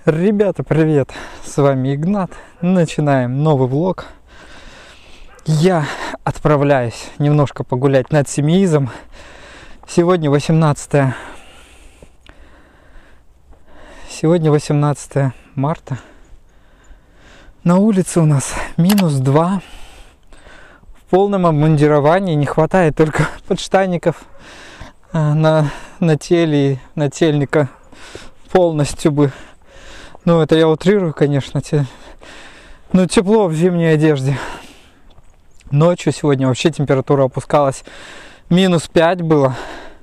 Ребята, привет! С вами Игнат. Начинаем новый влог. Я отправляюсь немножко погулять над Семиизом. Сегодня 18 марта. На улице у нас -2. В полном обмундировании. Не хватает только подштанников на теле и нательника полностью бы. Ну, это я утрирую, конечно. Но тепло в зимней одежде. Ночью сегодня вообще температура опускалась. -5 было.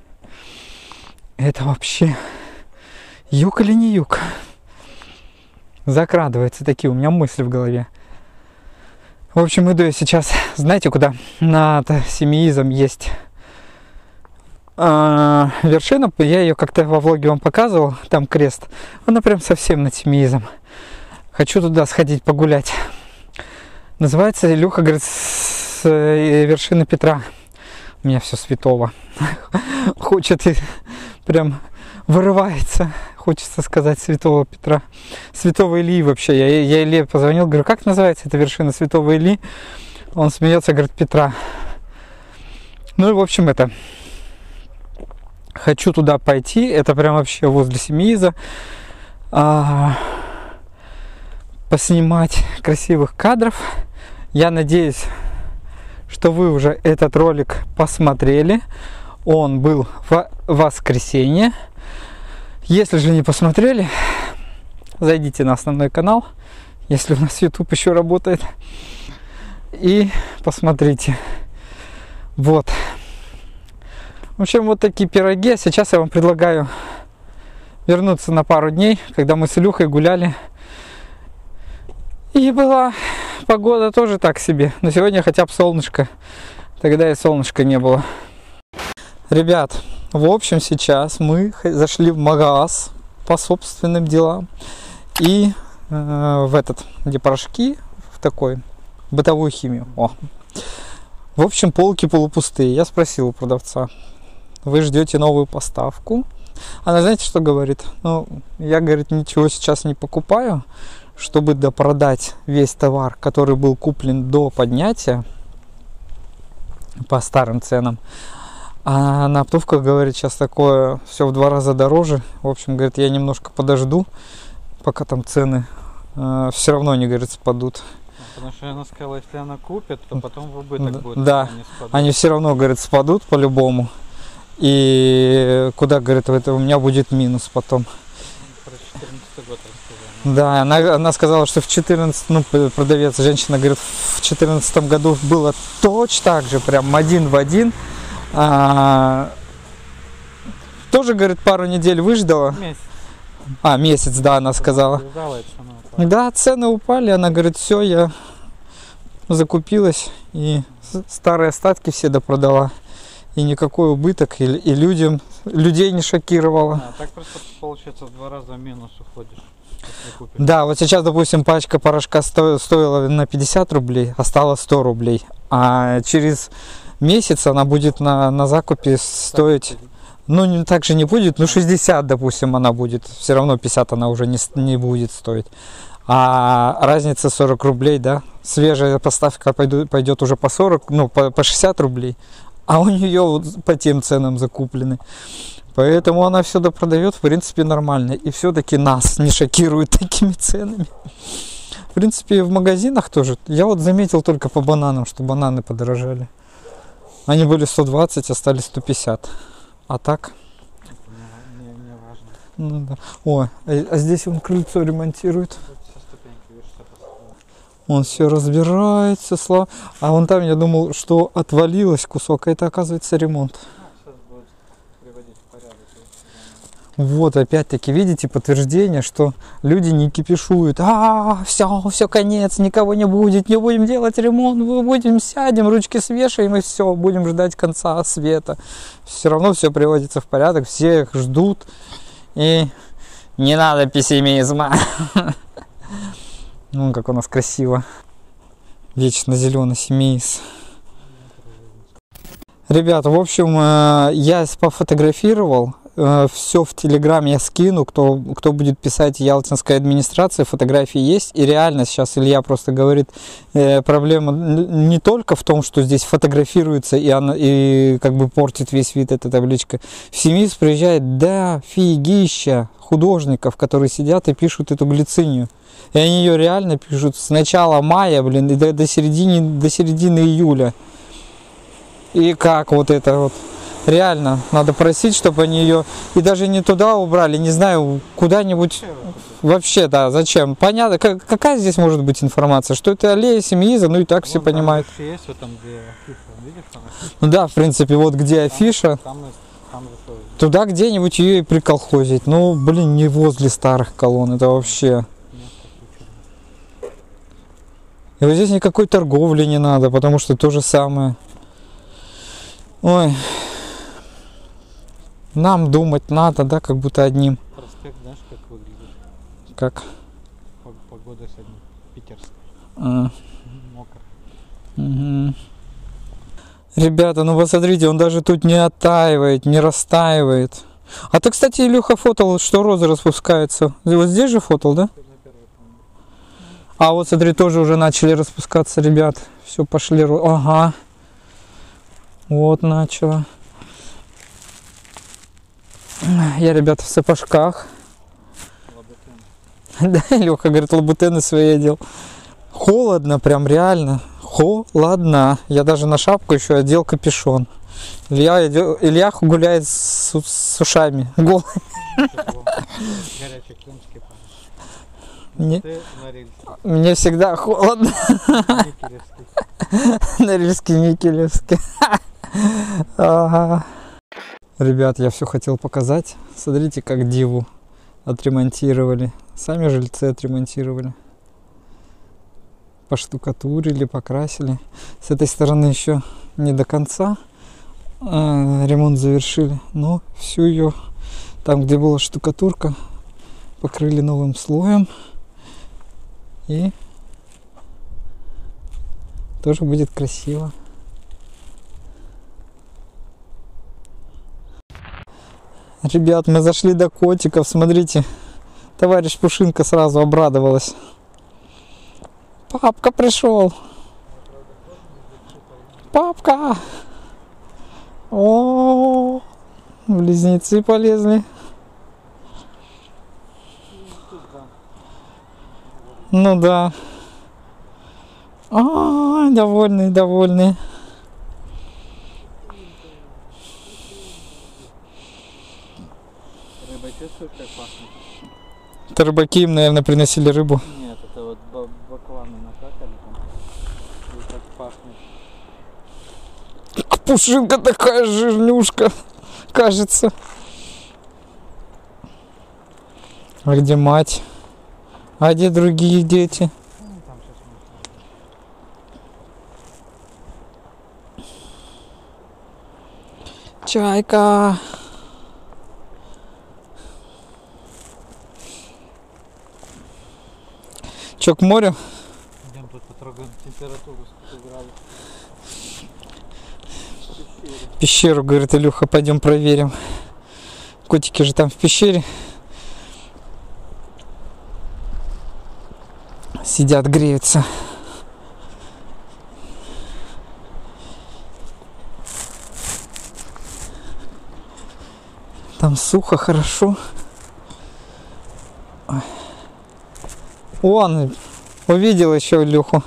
Это вообще юг или не юг? Закрадываются такие у меня мысли в голове. В общем, иду я сейчас, знаете куда? Над Семиизом есть вершина, я ее как-то во влоге вам показывал, там крест, она прям совсем над Семиизом. Хочу туда сходить погулять. Называется, Илюха говорит, с вершины Петра. У меня все святого. Хочет и прям вырывается, хочется сказать, святого Петра. Святого Ильи вообще. Я Илье позвонил, говорю, как называется эта вершина святого Ильи? Он смеется, говорит, Петра. Ну и в общем это... Хочу туда пойти, это прям вообще возле Семииза, поснимать красивых кадров. Я надеюсь, что вы уже этот ролик посмотрели. Он был в воскресенье. Если же не посмотрели, зайдите на основной канал, если у нас YouTube еще работает, и посмотрите. Вот. В общем, вот такие пироги. Сейчас я вам предлагаю вернуться на пару дней, когда мы с Илюхой гуляли. И была погода тоже так себе. Но сегодня хотя бы солнышко. Тогда и солнышка не было. Ребят, в общем, сейчас мы зашли в магаз по собственным делам. И в этот, где порошки, в такой бытовую химию. О. В общем, полки полупустые. Я спросил у продавца. Вы ждете новую поставку? Она, знаете, что говорит? Ну, я, говорит, ничего сейчас не покупаю, чтобы допродать весь товар, который был куплен до поднятия по старым ценам. А на оптовках, говорит, сейчас такое все в 2 раза дороже. В общем, говорит, я немножко подожду, пока там цены все равно, не, говорит, спадут. Потому что она сказала, если она купит, то потом в убыток будет. Да, они все равно, говорит, спадут по-любому. И куда, говорит, это у меня будет минус потом. Про 14 год рассказала. Да, она сказала, что в 14, ну, продавец, женщина, говорит, в 2014 году было точно так же, прям один в один. Тоже, говорит, пару недель выждала. Месяц. Месяц, да, она сказала. Да, цены упали, она говорит, все, я закупилась и старые остатки все допродала. И никакой убыток, и людей не шокировало. Так просто получается в 2 раза в минус уходишь. Да, вот сейчас, допустим, пачка порошка стоила на 50 рублей, а стала 100 рублей. А через месяц она будет на закупе стоить, ну, так же не будет, ну, 60, допустим, она будет. Все равно 50 она уже не будет стоить. А разница 40 рублей, да. Свежая поставка пойдет уже по 40, ну, по 60 рублей. А у нее вот по тем ценам закуплены. Поэтому она все допродает, в принципе, нормально. И все-таки нас не шокирует такими ценами. В принципе, в магазинах тоже. Я вот заметил только по бананам, что бананы подорожали. Они были 120, а стали 150. А так? Не важно. Ну, да. О, а здесь он крыльцо ремонтирует. Он все разбирается, а вон там я думал, что отвалилось кусок, а это, оказывается, ремонт. Сейчас будет приводить в порядок. Вот, опять-таки, видите, подтверждение, что люди не кипишуют. Все, конец, никого не будет, не будем делать ремонт, мы сядем, ручки свешаем и все, будем ждать конца света. Все равно все приводится в порядок, все их ждут, и не надо пессимизма. Ну, как у нас красиво. Вечно зеленый Семииз. Ребята, в общем, я пофотографировал. все в Телеграме я скину, кто будет писать ялтинская администрация, фотографии есть. И реально сейчас Илья просто говорит, проблема не только в том, что здесь фотографируется и как бы портит весь вид эта табличка. В Семис приезжает дофигища художников, которые сидят и пишут эту глицинию. И они ее реально пишут с начала мая, блин, и до середины июля. И как вот это вот. Реально, надо просить, чтобы они ее и даже не туда убрали, не знаю, куда-нибудь. Вообще, да, зачем? Понятно, какая здесь может быть информация? Что это аллея Семииза, ну и так все понимают. Есть вот там, где афиша, видишь, там афиша? Ну да, в принципе, вот где афиша, Там же туда где-нибудь ее и приколхозить. Ну, блин, не возле старых колонн, это вообще. И вот здесь никакой торговли не надо, потому что то же самое. Ой. Нам думать надо, да, как будто одним. Проспект, знаешь, как выглядит? Как? Погода сегодня питерская. Мокро. Угу. Ребята, ну посмотрите, он даже тут не оттаивает, не растаивает. А ты, кстати, Илюха фотал, что розы распускаются. Вот здесь же фотал, да? А вот смотри, тоже уже начали распускаться, ребят. Все, пошли. Ага. Вот начало. Я, ребята, в сапожках. Да, Илюха говорит, лабутены свои одел. Холодно, прям реально. Холодно. Я даже на шапку еще одел капюшон. Илья гуляет с ушами. Голый. Горячие клинчики. Мне всегда холодно. Норильский, Никелевский. Ага. Ребят, я все хотел показать. Смотрите, как диву отремонтировали. Сами жильцы отремонтировали. Поштукатурили, покрасили. С этой стороны еще не до конца ремонт завершили. Но всю ее, там где была штукатурка, покрыли новым слоем. И тоже будет красиво. Ребят, мы зашли до котиков, смотрите. Товарищ Пушинка сразу обрадовалась. Папка пришел. Папка. О, близнецы полезли. Ну да. А, довольный, довольный. Рыба чувствуешь, как пахнет? Это рыбаки им, наверное, приносили рыбу. Нет, это вот бакланы накакали там. И так пахнет. Пушинка такая жирнюшка, кажется. А где мать? А где другие дети? Там сейчас Чайка. Че, к морю? идем тут потрогаем температуру, сколько градусов. Пещеру, говорит Илюха, пойдем проверим. Котики же там в пещере. Сидят, греются. Там сухо, хорошо. Ой. Вон, увидел еще Илюху.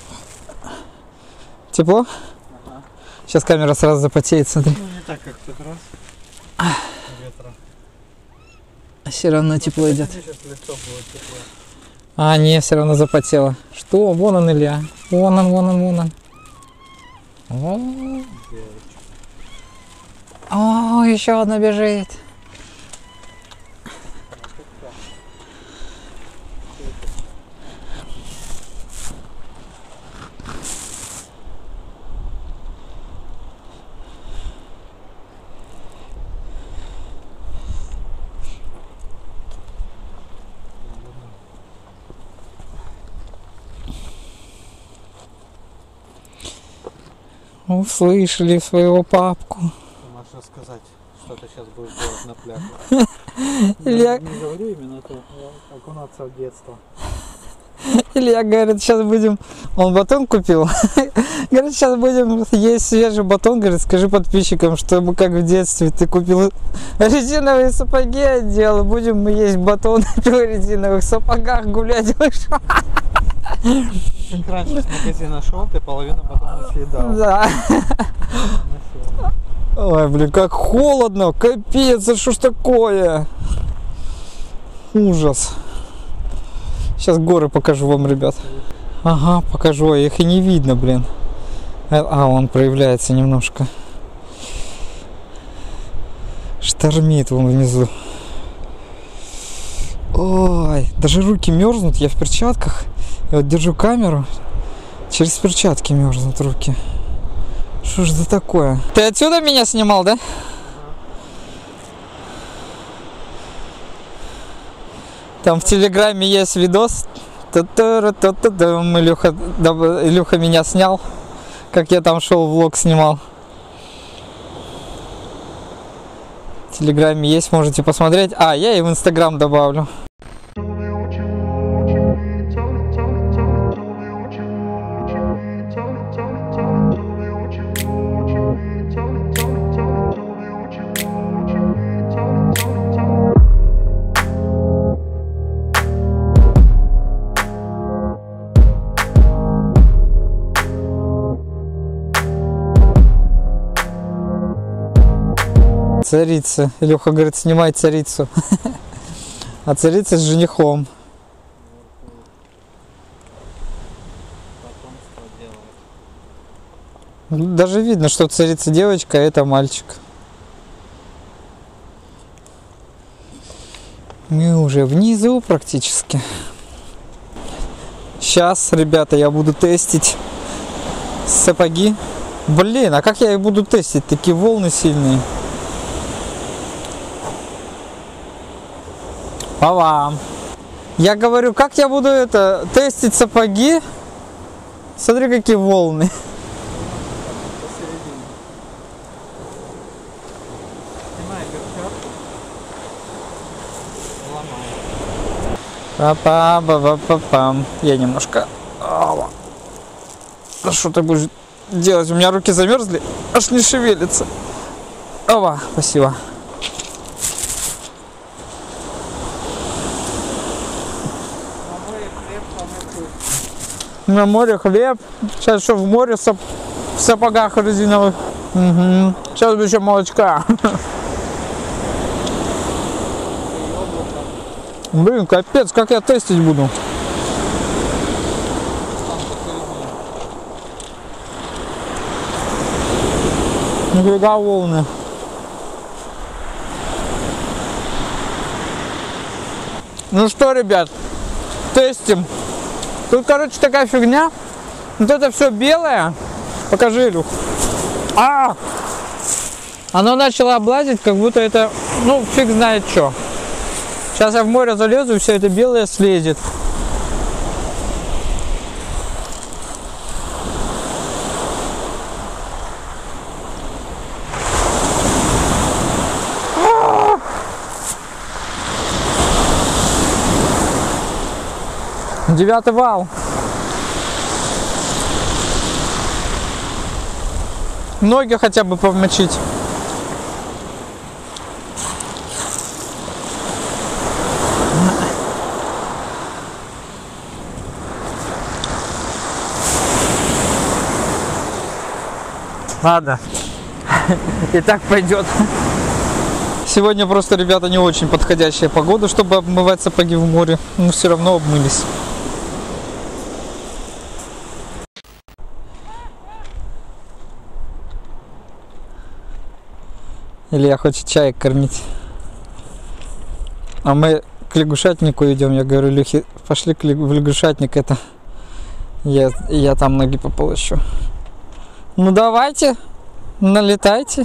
Тепло? Ага. Сейчас камера сразу запотеет, смотри. Ну не так, как в тот раз. Ветра. Все равно тепло идет. Сейчас лицо будет тепло. А, не, все равно запотело. Что? Вон он, Илья. Вон он, вон он, вон он. О, еще одна бежит. Услышали своего папку. Можешь рассказать, что ты сейчас будешь делать на пляже. Илья, Не говори именно то, окунаться в детство. Илья говорит, сейчас будем... Он батон купил. Говорит, сейчас будем есть свежий батон. Говорит, скажи подписчикам, чтобы как в детстве ты купил резиновые сапоги, одел. Будем мы есть батон в резиновых сапогах, гулять вышел. Как раньше с магазина шел, ты половину батона съедал. Да. Ой, блин, как холодно. Капец, а что ж такое? Ужас. Сейчас горы покажу вам, ребят. Ага, покажу. Их и не видно, блин. А, он проявляется немножко. Штормит вон внизу. Ой, даже руки мерзнут. Я в перчатках. Я вот держу камеру. Через перчатки мерзнут руки. Что ж за такое? Ты отсюда меня снимал, да? Там в Телеграме есть видос. Илюха меня снял. Как я там шел, влог снимал. В Телеграме есть, можете посмотреть. А, я и в Инстаграм добавлю. Царица. Илюха говорит, снимай царицу. А царица с женихом. Даже видно, что царица девочка, а это мальчик. Мы уже внизу практически. Сейчас, ребята, я буду тестить сапоги. Блин, а как я их буду тестить? Такие волны сильные. Па-бам. Я говорю, как я буду это тестить сапоги? Смотри, какие волны. Снимай перчатку. Ломай. Па-па-ба-ба-па-пам. Я немножко... Да что ты будешь делать? У меня руки замерзли, аж не шевелится. Ова, спасибо. На море хлеб. Сейчас что в море в сапогах резиновых. Угу. Сейчас еще молочка. Блин, капец, как я тестить буду? Нифига волны. Ну что, ребят, тестим. Тут, короче, такая фигня. Вот это все белое. Покажи, Илюх. Оно начало облазить, как будто это, ну, фиг знает что. Сейчас я в море залезу, и все это белое слезет. Девятый вал. Ноги хотя бы помочить. Ладно. И так пойдет. Сегодня просто, ребята, не очень подходящая погода, чтобы обмывать сапоги в море. Но все равно обмылись. Илья хочет чаек кормить. А мы к лягушатнику идем. Я говорю, Илюхе, пошли в лягушатник, это я там ноги пополощу. Ну давайте, налетайте.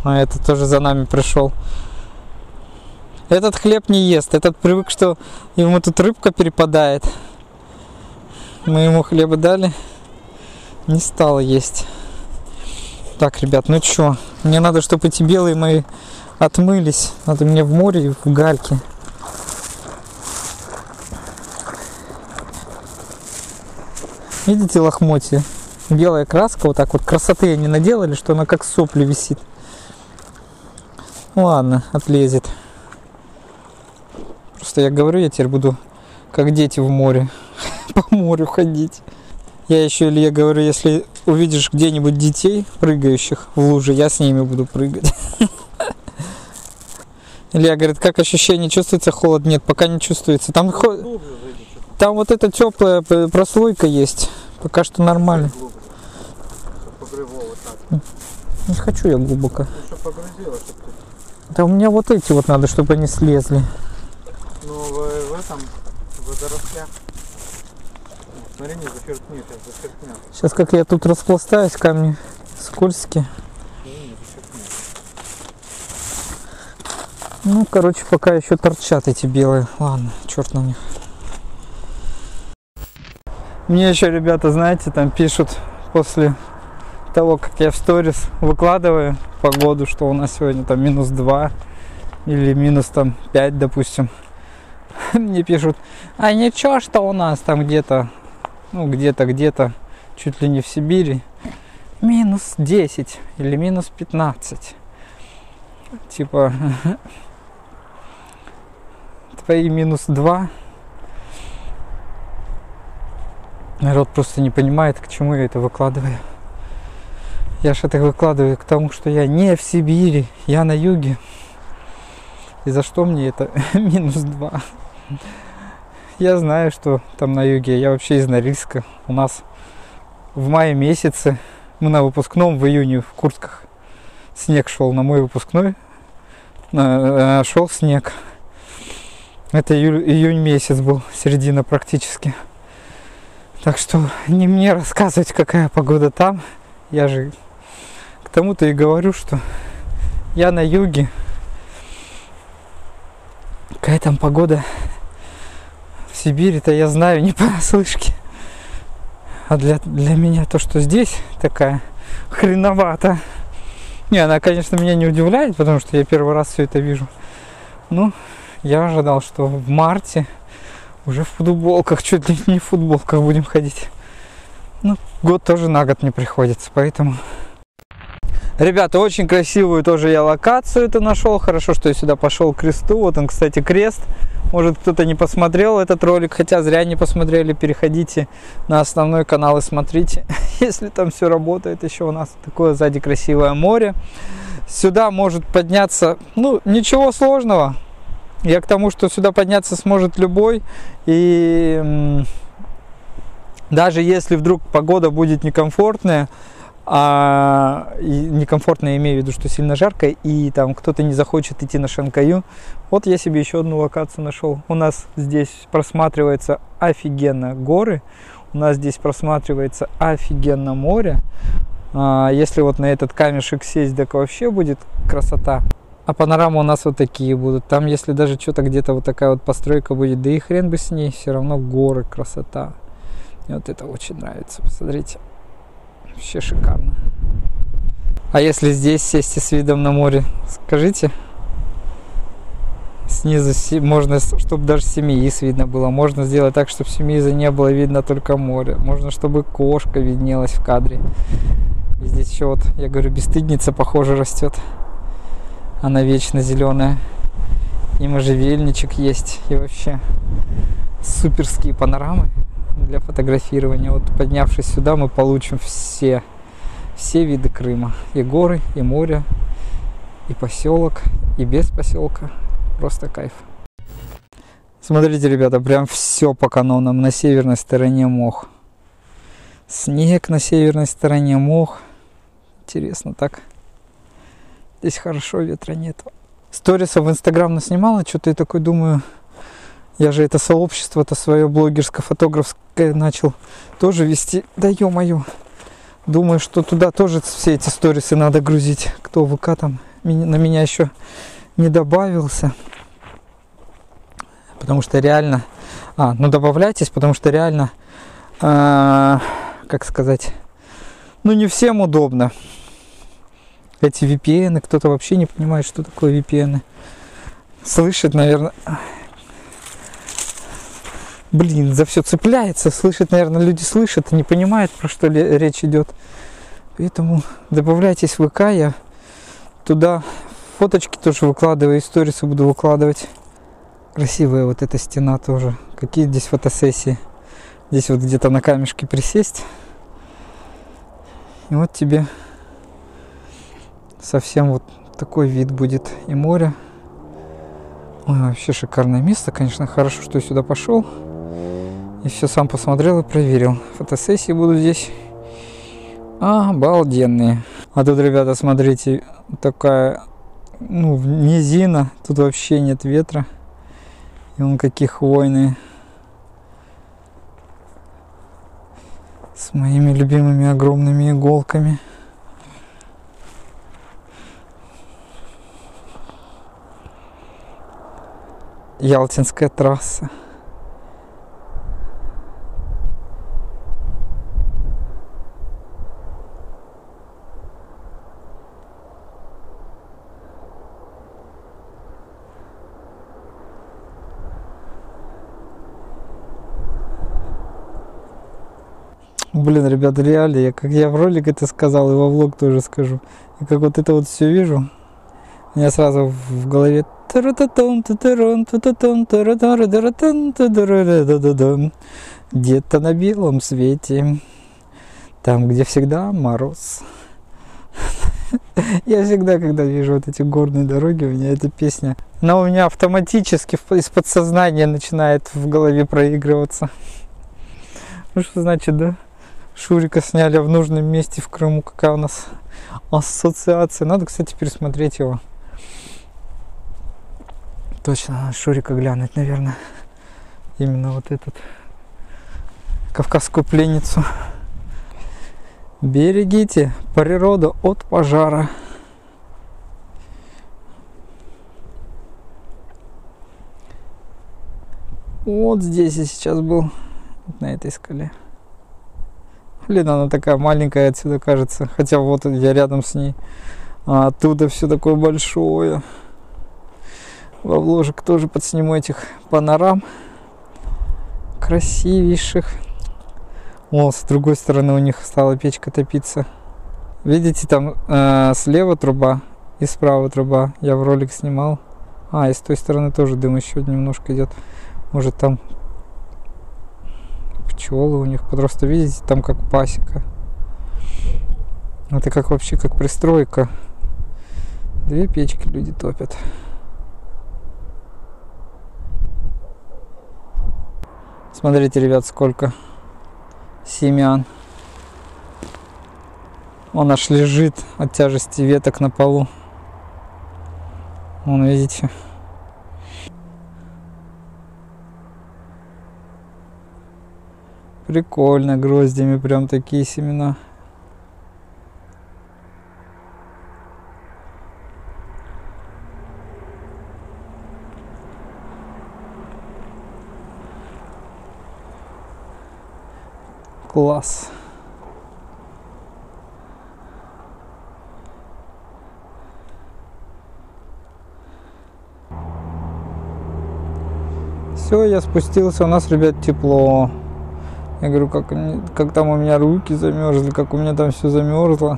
А этот тоже за нами пришел. Этот хлеб не ест. Этот привык, что ему тут рыбка перепадает. Мы ему хлеба дали. Не стал есть. Так, ребят, ну чё? Мне надо, чтобы эти белые мои отмылись. Надо мне в море и в гальке. Видите лохмотья? Белая краска, вот так вот красоты они наделали, что она как сопли висит. Ладно, отлезет. Просто я говорю, я теперь буду как дети в море. По морю ходить. Я еще Илье говорю, если увидишь где-нибудь детей, прыгающих в луже, я с ними буду прыгать. Илья говорит, как ощущение, чувствуется холод? Нет, пока не чувствуется. Там вот эта теплая прослойка есть. Пока что нормально. Не хочу я глубоко. Да у меня вот эти вот надо, чтобы они слезли. Ну в этом, в водорослях. Смотри, не зачеркни, сейчас зачеркнет. Сейчас как я тут распластаюсь, камни скользкие. Ну, короче, пока еще торчат эти белые. Ладно, черт на них. Мне еще ребята, знаете, там пишут после того, как я в сторис выкладываю погоду, что у нас сегодня там -2 или -5, допустим. Мне пишут, а ничего, что у нас там где-то, ну где-то, чуть ли не в Сибири, -10 или -15. Типа, твои -2. Народ просто не понимает, к чему я это выкладываю. Я же это выкладываю к тому, что я не в Сибири, я на юге. И за что мне это -2? Я знаю, что там на юге. Я вообще из Норильска. У нас в мае месяце, мы на выпускном в июне в Курсках. Снег шел на мой выпускной. Шел снег. Это июнь месяц был, середина практически. Так что не мне рассказывать, какая погода там. Я же к тому-то и говорю, что я на юге. Какая там погода в Сибири-то я знаю не понаслышке. А для меня то, что здесь такая хреновата. Не, она, конечно, меня не удивляет, потому что я первый раз все это вижу. Ну, я ожидал, что в марте уже в футболках, чуть ли не в футболках будем ходить. Ну, год тоже на год не приходится, поэтому... Ребята, очень красивую тоже я локацию это нашел. Хорошо, что я сюда пошел к кресту. Вот он, кстати, крест. Может, кто-то не посмотрел этот ролик, хотя зря не посмотрели. Переходите на основной канал и смотрите, если там все работает. Еще у нас такое сзади красивое море. Сюда может подняться, ну, ничего сложного. Я к тому, что сюда подняться сможет любой. И даже если вдруг погода будет некомфортная, некомфортно, я имею в виду, что сильно жарко, и там кто-то не захочет идти на Шанкаю. Вот я себе еще одну локацию нашел. У нас здесь просматривается офигенно горы, у нас здесь просматривается офигенно море. Если вот на этот камешек сесть, так вообще будет красота. А панорамы у нас вот такие будут. Там, если даже что-то где-то вот такая вот постройка будет, да и хрен бы с ней, все равно горы, красота. Мне вот это очень нравится, посмотрите. Вообще шикарно. А если здесь сесть с видом на море, скажите? Снизу можно, чтобы даже Семииз видно было. Можно сделать так, чтобы Семииза не было видно, только море. Можно, чтобы кошка виднелась в кадре. И здесь еще вот, я говорю, бесстыдница, похоже, растет. Она вечно зеленая. И можжевельничек есть. И вообще суперские панорамы для фотографирования. Вот поднявшись сюда, мы получим все виды Крыма. И горы, и море, и поселок, и без поселка. Просто кайф. Смотрите, ребята, прям все по канонам. На северной стороне мох. Снег на северной стороне, мох. Интересно так. Здесь хорошо, ветра нет. Сторисов в Инстаграм наснимала, что-то я такой думаю... Я же это сообщество-то свое блогерско-фотографское начал тоже вести. Да ё-моё. Думаю, что туда тоже все эти сторисы надо грузить. Кто ВК там на меня еще не добавился. Потому что реально... ну добавляйтесь, потому что реально, как сказать, ну не всем удобно. Эти VPN, кто-то вообще не понимает, что такое VPN. Слышит, наверное... Блин, за все цепляется. Слышит, наверное, люди слышат и не понимают, про что речь идет. Поэтому добавляйтесь в ВК, я туда фоточки тоже выкладываю, сторисы буду выкладывать. Красивая вот эта стена тоже. Какие здесь фотосессии. Здесь вот где-то на камешке присесть. И вот тебе совсем вот такой вид будет и море. Ой, вообще шикарное место, конечно. Хорошо, что я сюда пошел. И все сам посмотрел и проверил. Фотосессии будут здесь обалденные. А тут, ребята, смотрите, такая, низина. Тут вообще нет ветра. И вон какие хвойные. С моими любимыми огромными иголками. Ялтинская трасса. Блин, ребята, реально, как я в ролик это сказал, и во влог тоже скажу. И как вот это вот все вижу, у меня сразу в голове где-то на белом свете, там, где всегда мороз. Я всегда, когда вижу вот эти горные дороги, у меня эта песня, она у меня автоматически из подсознания начинает в голове проигрываться. Ну что значит, да? Шурика сняли в нужном месте в Крыму. Какая у нас ассоциация. Надо, кстати, пересмотреть его. Точно, надо Шурика глянуть, наверное. Именно вот этот. Кавказскую пленницу. Берегите природу от пожара. Вот здесь я сейчас был. Вот на этой скале. Блин, она такая маленькая отсюда кажется. Хотя вот я рядом с ней. А оттуда все такое большое. Во вложек тоже подсниму этих панорам. Красивейших. О, с другой стороны у них стала печка топиться. Видите, там слева труба и справа труба. Я в ролик снимал. И с той стороны тоже дым еще немножко идет. Может там... пчелы у них, просто видите, там как пасека. Это как вообще как пристройка. Две печки люди топят. Смотрите, ребят, сколько семян. Он аж лежит от тяжести веток на полу. Вон, видите. Прикольно, гроздями прям такие семена. Класс. Все, я спустился, у нас, ребят, тепло. Я говорю, как там у меня руки замерзли, как у меня там все замерзло.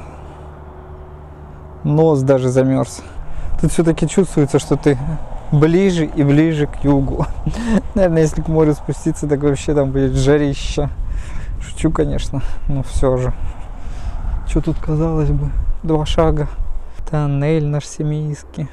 Нос даже замерз. Тут все-таки чувствуется, что ты ближе и ближе к югу. Наверное, если к морю спуститься, так вообще там будет жарище. Шучу, конечно, но все же. Что тут, казалось бы, 2 шага. Тоннель наш семейский.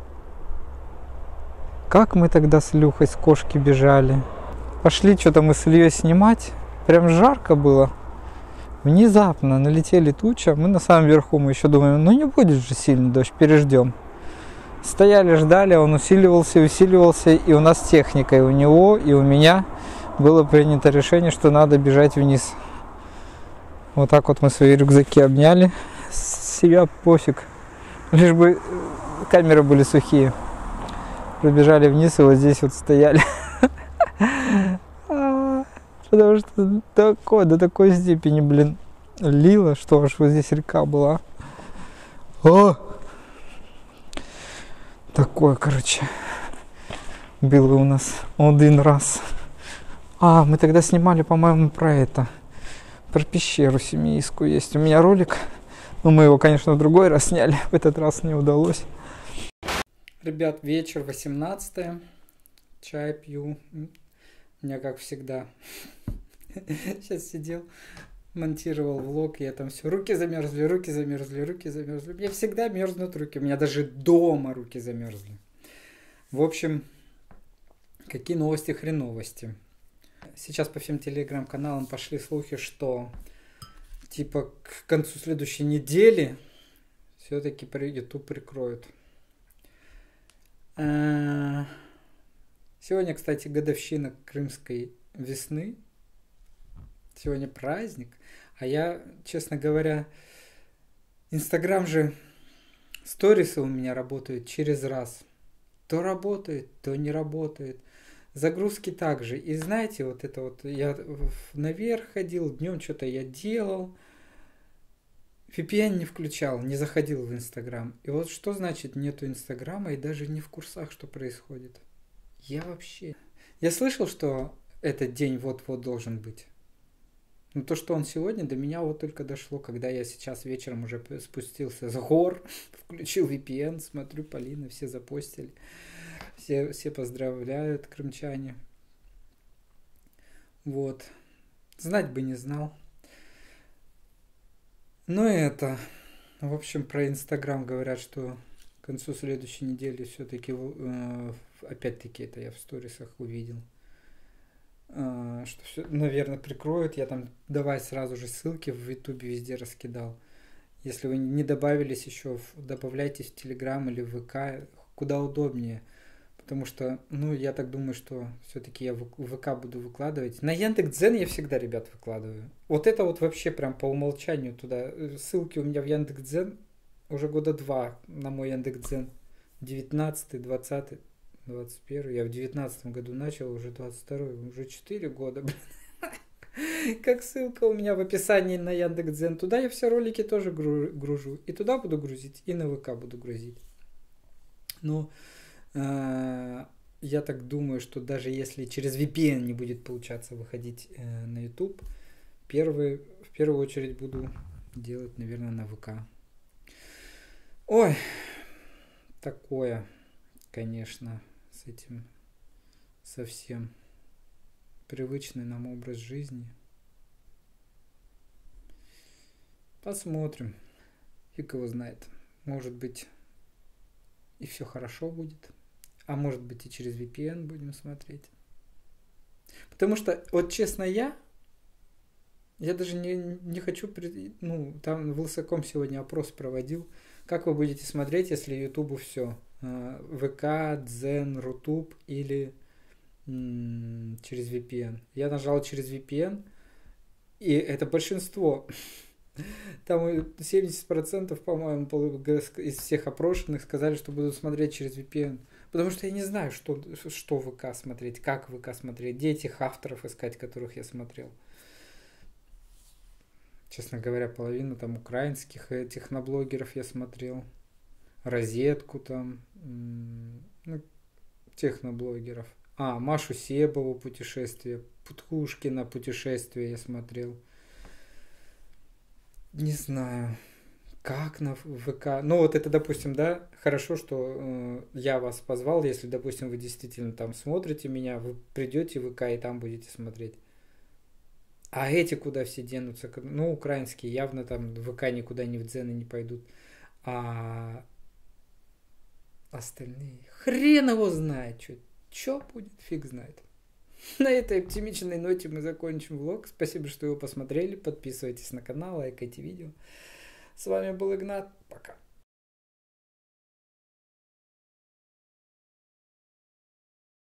Как мы тогда с Илюхой с кошки бежали. Пошли что-то мы с Ильей снимать. Прям жарко было. Внезапно налетели туча. Мы на самом верху, мы еще думаем, ну не будет же сильный дождь, переждем. Стояли, ждали, он усиливался, усиливался. И у нас техника, и у него, и у меня было принято решение, что надо бежать вниз. Вот так вот мы свои рюкзаки обняли. Себя пофиг. Лишь бы камеры были сухие. Пробежали вниз и вот здесь вот стояли. Потому что до такой степени, блин, лило, что аж вот здесь река была. О! Такое, короче, было у нас один раз. Мы тогда снимали, по-моему, про пещеру семейскую. Есть у меня ролик. Но мы его, конечно, в другой раз сняли. В этот раз не удалось. Ребят, вечер 18. Чай пью. У меня как всегда. Сейчас сидел, монтировал влог, я там все. Руки замерзли. У меня всегда мерзнут руки. У меня даже дома руки замерзли. В общем, какие новости, хреновости. Сейчас по всем телеграм-каналам пошли слухи, что типа к концу следующей недели все-таки YouTube прикроют. Сегодня, кстати, годовщина Крымской весны. Сегодня праздник. А я, честно говоря, Инстаграм же, сторисы у меня работают через раз. То работает, то не работает. Загрузки также. И знаете, вот это вот, я наверх ходил, днем что-то я делал. VPN не включал, не заходил в Инстаграм. И вот что значит нету Инстаграма и даже не в курсах, что происходит. Я слышал, что этот день вот-вот должен быть. Но то, что он сегодня, до меня вот только дошло, когда я сейчас вечером уже спустился с гор, включил VPN, смотрю, Полина, все запостили. Все поздравляют, крымчане. Вот. Знать бы не знал. Ну и в общем, про Инстаграм говорят, что к концу следующей недели все-таки, опять-таки, это я в сторисах увидел, что все, наверное, прикроют. Я там давай сразу же ссылки в Ютубе везде раскидал. Если вы не добавились еще, добавляйтесь в Телеграм или в ВК, куда удобнее. Потому что, я так думаю, что все-таки я в ВК буду выкладывать. На Яндекс.Дзен я всегда, ребят, выкладываю. Вот это вот вообще прям по умолчанию туда. Ссылки у меня в Яндекс.Дзен уже года 2 на мой Яндекс.Дзен. 19, 20, 21. Я в 19 году начал, уже 22, уже 4 года, блин. Как ссылка у меня в описании на Яндекс.Дзен. Туда я все ролики тоже гружу. И туда буду грузить, и на ВК буду грузить. Я так думаю, что даже если через VPN не будет получаться выходить на YouTube, в первую очередь буду делать, наверное, на ВК. Ой, такое, конечно, с этим совсем привычный нам образ жизни. Посмотрим. Фиг его знает. Может быть, и все хорошо будет. А может быть, и через VPN будем смотреть. Потому что, вот честно, я даже не хочу... там в Вилсаком сегодня опрос проводил. Как вы будете смотреть, если Ютубу все? ВК, Дзен, Рутуб или через VPN? Я нажал через VPN, и это большинство. Там 70%, по-моему, из всех опрошенных сказали, что будут смотреть через VPN. Потому что я не знаю, что ВК смотреть, как ВК смотреть, где этих авторов искать, которых я смотрел. Честно говоря, половину там украинских техноблогеров я смотрел. Розетку там, техноблогеров. Машу Себову путешествие, Путхушкина путешествие я смотрел. Не знаю, как на ВК. Вот это, допустим, да, хорошо, что я вас позвал, если, допустим, вы действительно там смотрите меня, вы придете в ВК и там будете смотреть. А эти куда все денутся? Украинские явно там в ВК никуда ни в Дзены не пойдут. А остальные, хрен его знает, что будет, фиг знает. На этой оптимичной ноте мы закончим влог. Спасибо, что его посмотрели. Подписывайтесь на канал, лайкайте видео. С вами был Игнат. Пока.